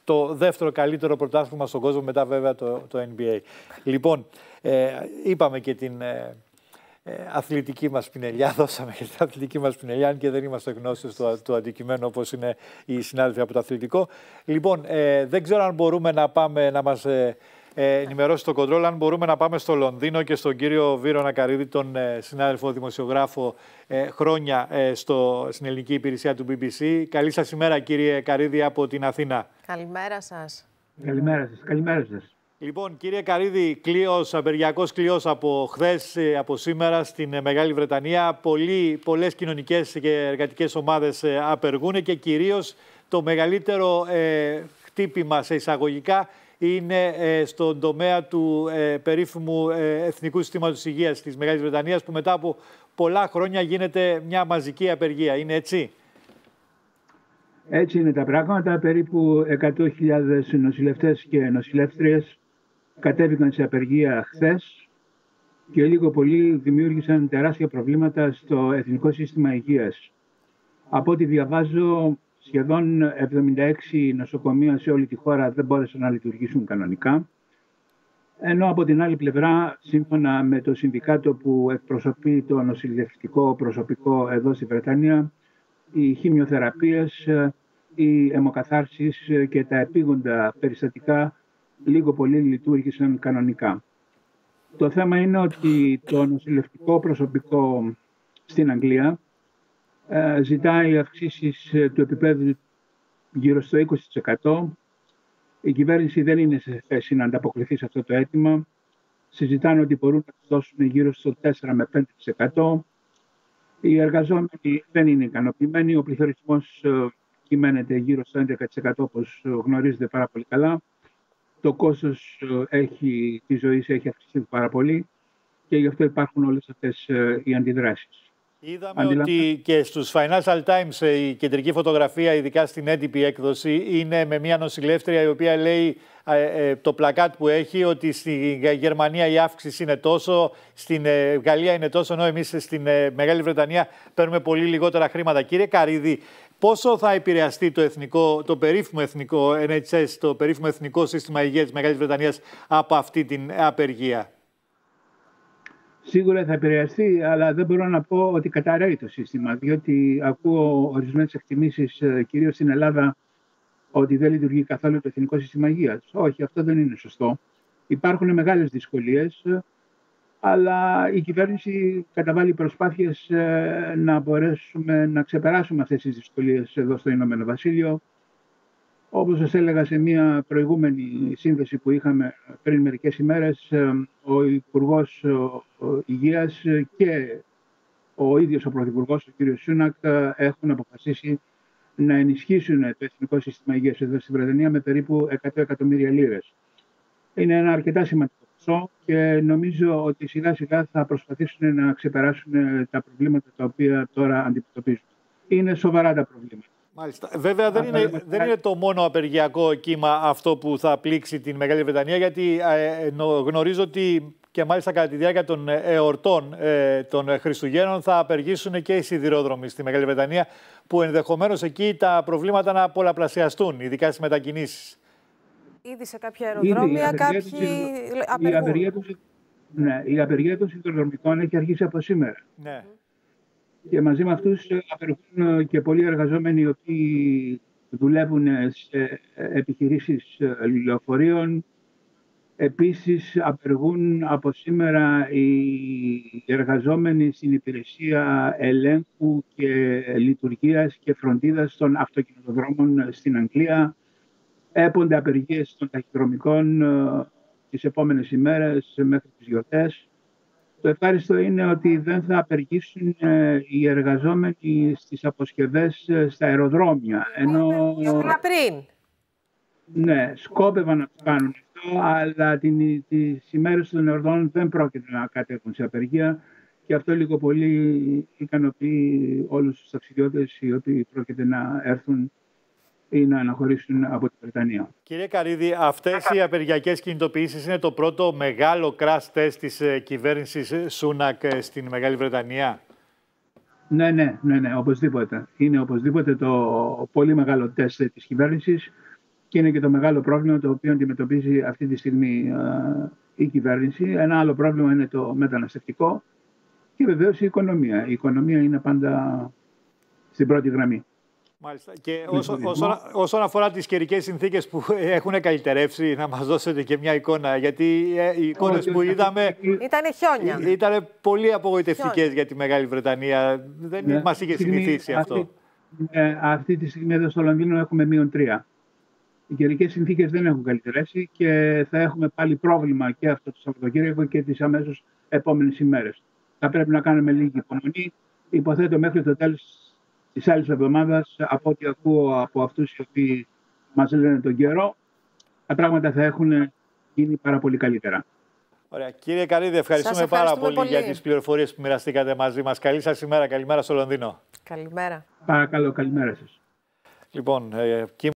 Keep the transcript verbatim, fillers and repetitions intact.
το δεύτερο καλύτερο πρωτάθλημα στον κόσμο, μετά βέβαια το, το N B A. Λοιπόν, ε, είπαμε και την ε, ε, αθλητική μας πινελιά, δώσαμε και την αθλητική μας πινελιά, αν και δεν είμαστε γνώστες του, του αντικειμένου όπως είναι οι συνάδελφοι από το αθλητικό. Λοιπόν, ε, δεν ξέρω αν μπορούμε να πάμε να μας... Ε, Ε, ενημερώσει το κοντρόλ, αν μπορούμε να πάμε στο Λονδίνο και στον κύριο Βύρωνα Καρίδη, τον ε, συνάδελφο δημοσιογράφο ε, χρόνια ε, στο, στην ελληνική υπηρεσία του μπι μπι σι. Καλή σας ημέρα, κύριε Καρίδη, από την Αθήνα. Καλημέρα σας. Καλημέρα σας. Καλημέρα σας. Λοιπόν, κύριε Καρίδη, κλείος, απεργιακός κλείος από χθες, από σήμερα στην Μεγάλη Βρετανία. Πολλοί, πολλές κοινωνικές και εργατικές ομάδες ε, απεργούν και κυρίως το μεγαλύτερο ε, χτύπημα σε εισαγωγικά είναι ε, στον τομέα του ε, περίφημου ε, Εθνικού Συστήματος Υγείας της Μεγάλης Βρετανίας, που μετά από πολλά χρόνια γίνεται μια μαζική απεργία. Είναι έτσι? Έτσι είναι τα πράγματα. Περίπου εκατό χιλιάδες νοσηλευτές και νοσηλεύτριες κατέβηκαν σε απεργία χθες και λίγο πολύ δημιούργησαν τεράστια προβλήματα στο Εθνικό Σύστημα Υγείας. Από ό,τι διαβάζω, σχεδόν εβδομήντα έξι νοσοκομεία σε όλη τη χώρα δεν μπόρεσαν να λειτουργήσουν κανονικά. Ενώ από την άλλη πλευρά, σύμφωνα με το συνδικάτο που εκπροσωπεί το νοσηλευτικό προσωπικό εδώ στη Βρετανία, οι χημειοθεραπείες, οι αιμοκαθάρσεις και τα επίγοντα περιστατικά λίγο πολύ λειτουργήσαν κανονικά. Το θέμα είναι ότι το νοσηλευτικό προσωπικό στην Αγγλία ζητάει αυξήσεις του επίπεδου γύρω στο είκοσι τοις εκατό. Η κυβέρνηση δεν είναι σε θέση να ανταποκριθεί σε αυτό το αίτημα. Συζητάνε ότι μπορούν να τους δώσουν γύρω στο τέσσερα με πέντε τοις εκατό. Οι εργαζόμενοι δεν είναι ικανοποιημένοι. Ο πληθωρισμός κυμαίνεται γύρω στο έντεκα τοις εκατό, όπως γνωρίζετε πάρα πολύ καλά. Το κόστος έχει, της ζωής έχει αυξηθεί πάρα πολύ και γι' αυτό υπάρχουν όλες αυτές οι αντιδράσεις. Είδαμε Αντιλα... ότι και στους Financial Times η κεντρική φωτογραφία, ειδικά στην έντυπη έκδοση, είναι με μια νοσηλεύτρια η οποία λέει ε, ε, το πλακάτ που έχει ότι στη Γερμανία η αύξηση είναι τόσο, στην ε, Γαλλία είναι τόσο, ενώ εμείς στην ε, Μεγάλη Βρετανία παίρνουμε πολύ λιγότερα χρήματα. Κύριε Καρίδη, πόσο θα επηρεαστεί το, εθνικό, το περίφημο εθνικό N H S, το περίφημο Εθνικό Σύστημα Υγείας της Μεγάλης Βρετανίας από αυτή την απεργία? Σίγουρα θα επηρεαστεί, αλλά δεν μπορώ να πω ότι καταραίει το σύστημα, διότι ακούω ορισμένες εκτιμήσεις, κυρίως στην Ελλάδα, ότι δεν λειτουργεί καθόλου το Εθνικό Σύστημα Υγείας. Όχι, αυτό δεν είναι σωστό. Υπάρχουν μεγάλες δυσκολίες, αλλά η κυβέρνηση καταβάλει προσπάθειες να μπορέσουμε να ξεπεράσουμε αυτές τις δυσκολίες εδώ στο Ηνωμένο Βασίλειο. Όπως σας έλεγα σε μια προηγούμενη σύνδεση που είχαμε πριν μερικές ημέρες, ο Υπουργός Υγείας και ο ίδιος ο Πρωθυπουργός, ο κ. Σούνακ, έχουν αποφασίσει να ενισχύσουν το Εθνικό Σύστημα Υγείας εδώ στη Βρετανία με περίπου εκατό εκατομμύρια λίρες. Είναι ένα αρκετά σημαντικό ποσό και νομίζω ότι σιγά σιγά θα προσπαθήσουν να ξεπεράσουν τα προβλήματα τα οποία τώρα αντιμετωπίζουν. Είναι σοβαρά τα προβλήματα. Μάλιστα. Βέβαια δεν είναι, δεν είναι το μόνο απεργιακό κύμα αυτό που θα πλήξει την Μεγάλη Βρετανία, γιατί ε, γνωρίζω ότι και μάλιστα κατά τη διάρκεια των εορτών ε, των Χριστουγέννων θα απεργήσουν και οι σιδηρόδρομοι στη Μεγάλη Βρετανία, που ενδεχομένως εκεί τα προβλήματα να πολλαπλασιαστούν, ειδικά στις μετακινήσεις. Ήδη σε κάποια αεροδρόμια κάποιοι απεργούν. Η απεργία των, ναι, η απεργία των σιδηροδρομικών έχει αρχίσει από σήμερα. Ναι. Και μαζί με αυτούς απεργούν και πολλοί εργαζόμενοι οι οποίοι δουλεύουν σε επιχειρήσεις λεωφορείων. Επίσης απεργούν από σήμερα οι εργαζόμενοι στην υπηρεσία ελέγχου και λειτουργίας και φροντίδας των αυτοκινητοδρόμων στην Αγγλία. Έπονται απεργίες των ταχυδρομικών τις επόμενες ημέρες μέχρι τις γιορτές. Το ευχάριστο είναι ότι δεν θα απεργήσουν οι εργαζόμενοι στις αποσκευές στα αεροδρόμια. Ενώ πριν. Ναι, σκόπευαν να το κάνουν αυτό, αλλά τις ημέρες των εορτών δεν πρόκειται να κατέβουν σε απεργία και αυτό λίγο πολύ ικανοποιεί όλους τους ταξιδιώτες οι οποίοι πρόκειται να έρθουν ή να αναχωρήσουν από την Βρετανία. Κύριε Καρίδη, αυτές οι απεργιακές κινητοποιήσεις είναι το πρώτο μεγάλο crash test της κυβέρνησης Σούνακ στην Μεγάλη Βρετανία? Ναι, ναι, ναι, ναι, οπωσδήποτε. Είναι οπωσδήποτε το πολύ μεγάλο τεστ της κυβέρνησης. και είναι και το μεγάλο πρόβλημα το οποίο αντιμετωπίζει αυτή τη στιγμή η κυβέρνηση. Ένα άλλο πρόβλημα είναι το μεταναστευτικό και βεβαίως η οικονομία. Η οικονομία είναι πάντα στην πρώτη γραμμή. Μάλιστα. Και όσο, όσον, όσον αφορά τις καιρικές συνθήκες που έχουν καλυτερεύσει, να μας δώσετε και μια εικόνα, γιατί οι εικόνες που είδαμε ήτανε χιόνια. Ήταν πολύ απογοητευτικές για τη Μεγάλη Βρετανία. Δεν ναι, μας είχε συνηθίσει αυτό. Αυτή, ε, αυτή τη στιγμή εδώ στο Λονδίνο έχουμε μείον τρία. Οι καιρικές συνθήκες δεν έχουν καλυτερεύσει και θα έχουμε πάλι πρόβλημα και αυτό το Σαββατοκύριακο και τις αμέσως επόμενες ημέρες. Θα πρέπει να κάνουμε λίγη υπομονή. Υποθέτω μέχρι το τέλος της άλλης εβδομάδας, από ό,τι ακούω από αυτούς οι οποίοι μας λένε τον καιρό, τα πράγματα θα έχουν γίνει πάρα πολύ καλύτερα. Ωραία. Κύριε Καρύδη, ευχαριστούμε πάρα πολύ, πολύ για τις πληροφορίες που μοιραστήκατε μαζί μας. Καλή σας ημέρα. Καλημέρα στο Λονδίνο. Καλημέρα. Παρακαλώ, καλημέρα σας. Λοιπόν, ε,